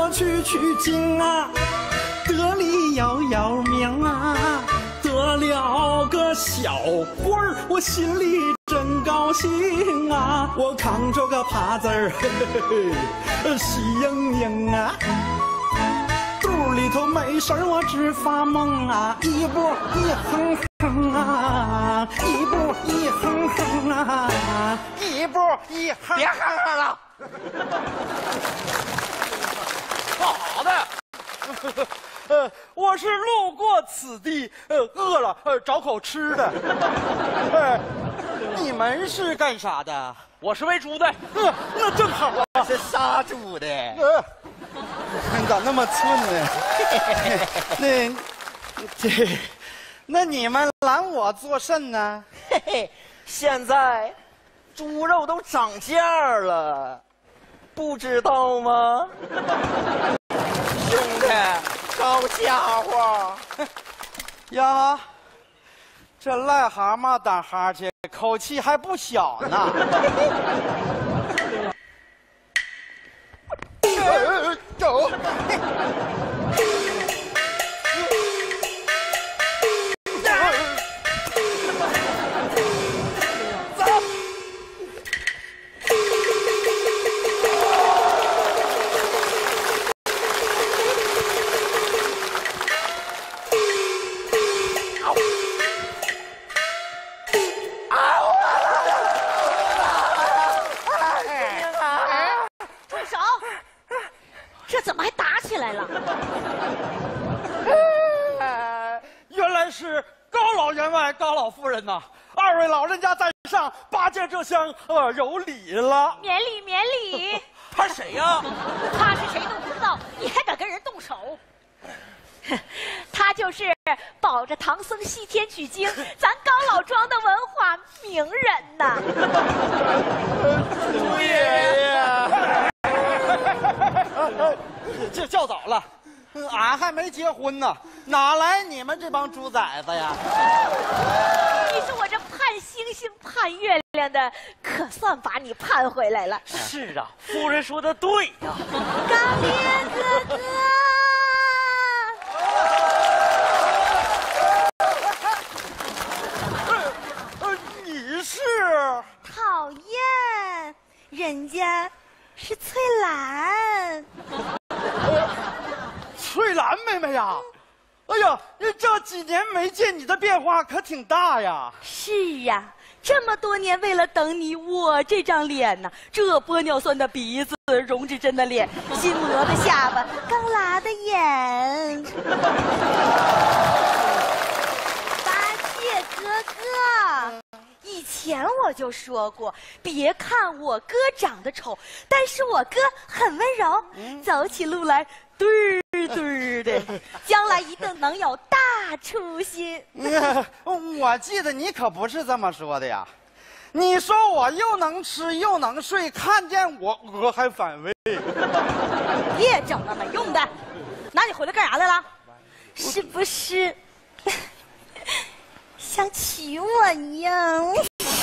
我去取经啊，得里要命啊，得了个小官儿，我心里真高兴啊！我扛着个耙子儿，喜盈盈啊，肚里头没事儿我直发梦啊，一步一哼哼啊，一步一哼哼啊，一步一哼。 别哼哼了， 好的。我是路过此地，饿了，找口吃的。你们是干啥的？ 我是喂猪的。 那正好啊。 是杀猪的。 你咋那么寸呢？那你们拦我做甚呢？ 嘿嘿，现在猪肉都涨价了，不知道吗？兄弟，好家伙！ 呀，这癞蛤蟆打哈欠，口气还不小呢。 走。 原来是高老员外、高老夫人呐！二位老人家在上，八戒这厢有礼了。 免礼，免礼。 他谁呀？ 他是谁都不知道，你还敢跟人动手？他就是保着唐僧西天取经，咱高老庄的文化名人呐。 朱爷爷，这叫早了。俺还没结婚呢，哪来你们这帮猪崽子呀？ 你说我这盼星星盼月亮的，可算把你盼回来了。 是啊，夫人说的对呀。 刚烈哥哥，你是？ 讨厌，人家是翠兰。 翠兰妹妹呀，哎呀，这几年没见你的变化可挺大呀。 是呀，这么多年为了等你，我这张脸呐，这玻尿酸的鼻子，荣至真的脸，新磨的下巴，刚拉的眼。八戒哥哥，以前我就说过，别看我哥长得丑，但是我哥很温柔，走起路来对儿对儿的，将来一定能有大出息。 我记得你可不是这么说的呀，你说我又能吃又能睡，看见我鹅还反胃。 别整那没用的，那你回来干啥来了？是不是想娶我呀？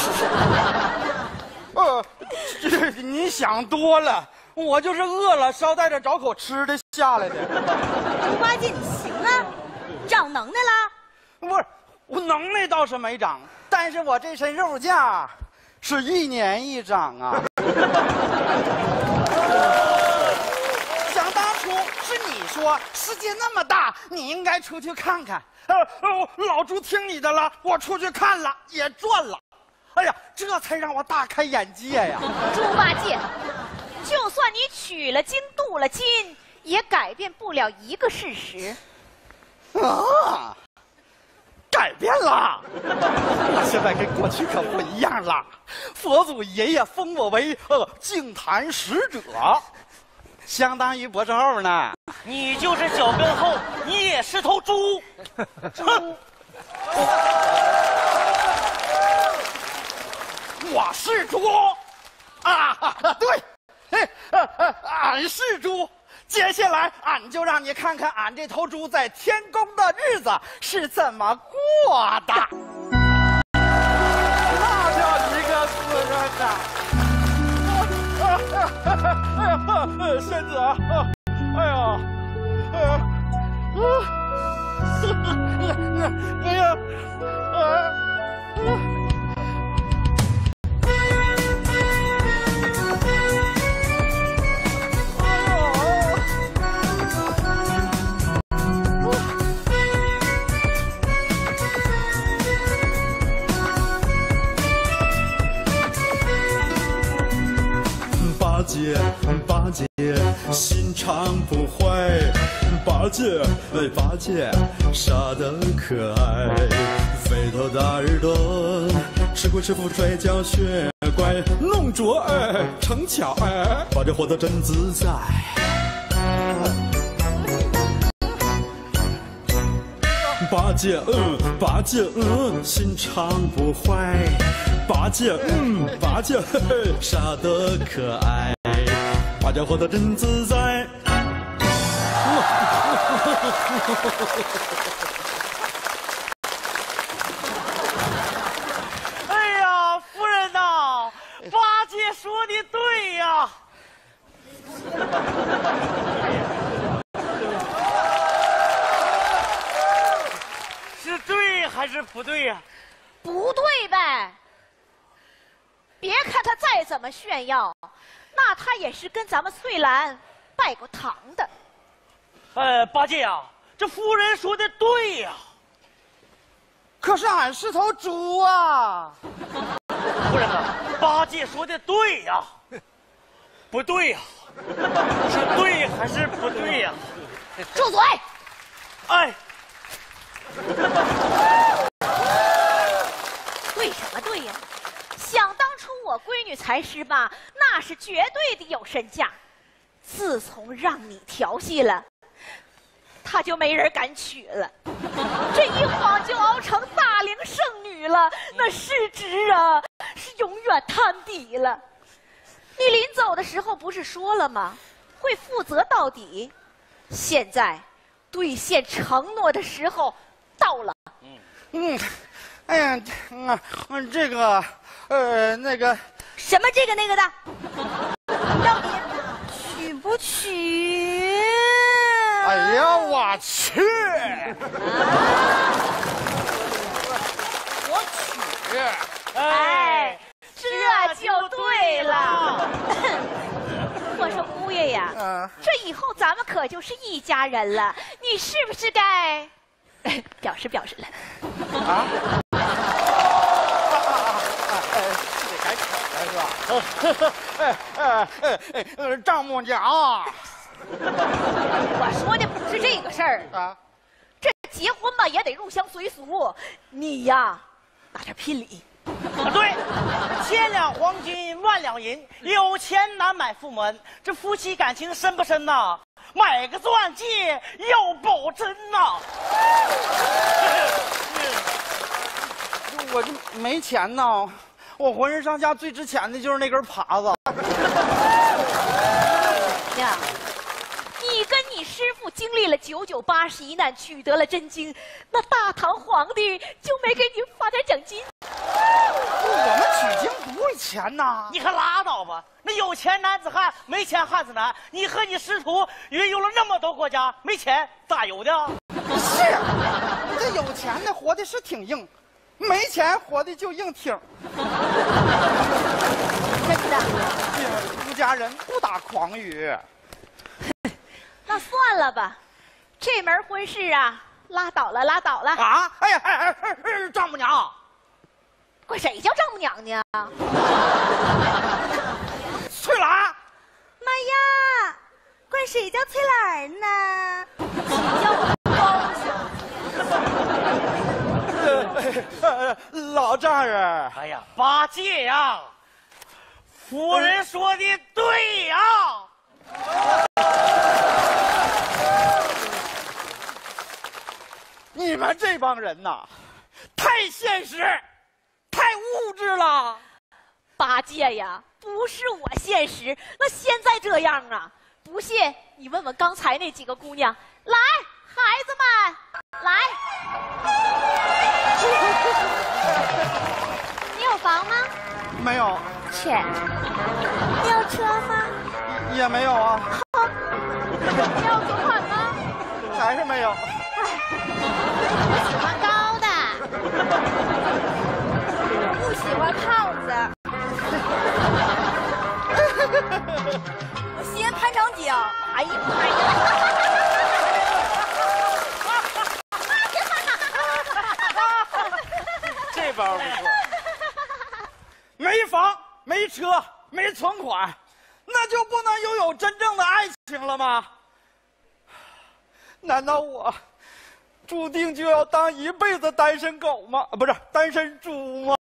你想多了，我就是饿了，捎带着找口吃的下来的。 猪八戒，你行啊，长能耐了？ 不是，我能耐倒是没长，但是我这身肉价是1年1长啊。想当初是你说世界那么大，你应该出去看看。老猪听你的了，我出去看了也赚了。哎呀，这才让我大开眼界呀！ 猪八戒，就算你取了经镀了金，也改变不了一个事实。 啊，改变了！我现在跟过去可不一样了。佛祖爷爷封我为净坛使者，相当于博士后呢。 你就是脚跟厚，你也是头猪。哼！ 我是猪啊，对，俺是猪。接下来，俺就让你看看俺这头猪在天宫的日子是怎么过的。那叫一个滋润呐！哎呀，身子啊，哎呀， 八戒心肠不坏，八戒傻得可爱，肥头大耳朵，吃亏吃福摔跤学乖，弄拙成巧八戒活得真自在。八戒心肠不坏，八戒傻得可爱，八戒活得真自在。 哎呀，夫人呐，八戒说的对呀。是对还是不对呀？ 不对呗。别看他再怎么炫耀，那他也是跟咱们翠兰拜过堂的。 八戒呀，这夫人说的对呀。 可是俺是头猪啊！ 夫人呐，八戒说的对呀，不对呀，是对还是不对呀？ 住嘴！ 哎， 对什么对呀？想当初我闺女才18，那是绝对的有身价。自从让你调戏了，她就没人敢娶了。这一晃就熬成大龄剩女了，那市值啊是永远摊底了。你临走的时候不是说了吗？会负责到底。现在兑现承诺的时候到了。 哎呀，这个，那个， 什么这个那个的，到底娶不娶？ 哎呀，我去！我娶！ 哎，这就对了。我说姑爷呀，这以后咱们可就是一家人了，你是不是该表示表示了？ 啊？该娶了是吧？丈母娘。 我说的不是这个事儿啊， 这结婚嘛也得入乡随俗，你呀拿点聘礼。 对，千两黄金万两银，有钱难买富门。这夫妻感情深不深呐？买个钻戒要保真呐。 我这没钱呐，我浑身上下最值钱的就是那根耙子。 呀，你跟你师傅经历了99、81难，取得了真经，那大唐皇帝就没给你发点奖金？ 我们取经不为钱呐！ 你可拉倒吧！那有钱男子汉，没钱汉子难。你和你师徒云游了那么多国家，没钱咋游的？ 是，这有钱的活的是挺硬，没钱活的就硬挺。 真的？ 出家人不打诳语。 那算了吧，这门婚事啊，拉倒了，拉倒了。 啊！哎呀，丈母娘， 管谁叫丈母娘呢？ 翠兰。 妈呀，管谁叫翠兰呢？请叫我高兴。 老丈人。 哎呀，八戒呀，夫人说的对呀。 你们这帮人呐，太现实，太物质了。 八戒呀，不是我现实，那现在这样啊，不信你问问刚才那几个姑娘。来，孩子们，来。你有房吗？ 没有。 切。你有车吗？ 也没有啊。 你有存款吗？ 还是没有。 我喜欢高的。 喜欢胖子。我喜欢潘长江。哎呀妈呀！ 这包不错。没房、没车、没存款，那就不能拥有真正的爱情了吗？难道我注定就要当一辈子单身狗吗？不是单身猪吗？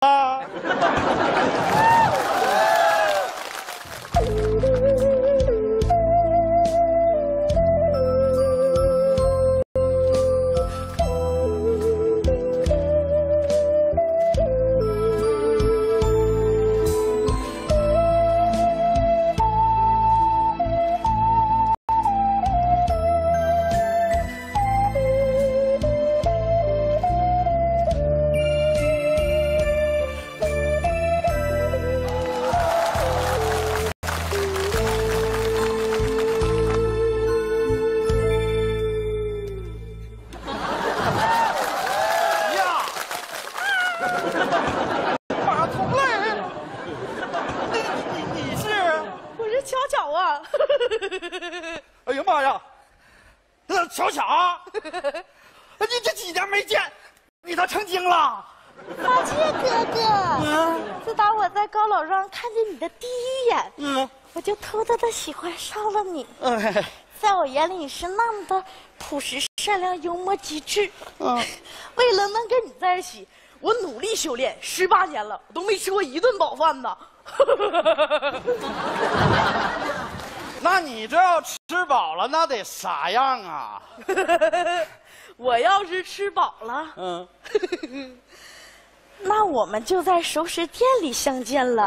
哎呀妈呀！巧巧，你这几年没见，你都成精了。 发姐哥哥，自打我在高楼上看见你的第一眼，我就偷偷的喜欢上了你。在我眼里你是那么的朴实、善良、幽默、机智。为了能跟你在一起，我努力修炼18年了，我都没吃过一顿饱饭呢。 那你这要吃饱了，那得啥样啊？ 我要是吃饱了，那我们就在熟食店里相见了。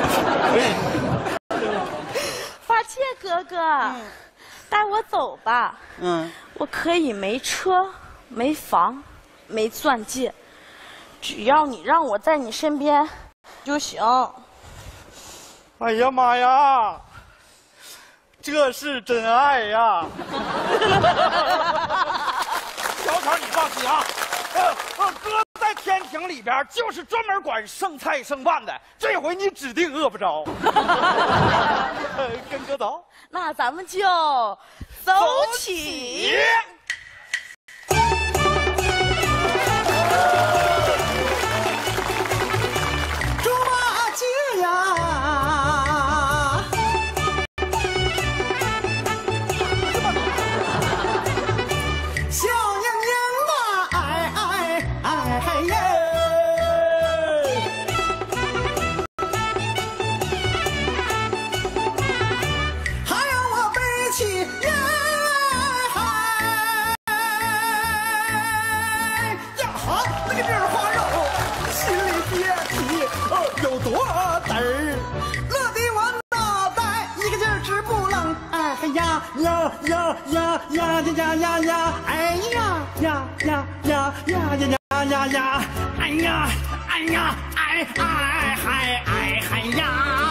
发切哥哥，带我走吧。我可以没车、没房、没钻戒，只要你让我在你身边就行。 哎呀妈呀！这是真爱呀！小巧，你放心啊，哥在天庭里边就是专门管剩菜剩饭的，这回你指定饿不着。跟哥走， 那咱们就走起。 猪八戒呀！有多嘚儿，乐得我脑袋一个劲儿直不愣。哎呀呀呀呀呀呀呀呀！哎呀呀呀呀呀呀呀呀呀！哎呀哎呀哎哎嗨哎嗨呀！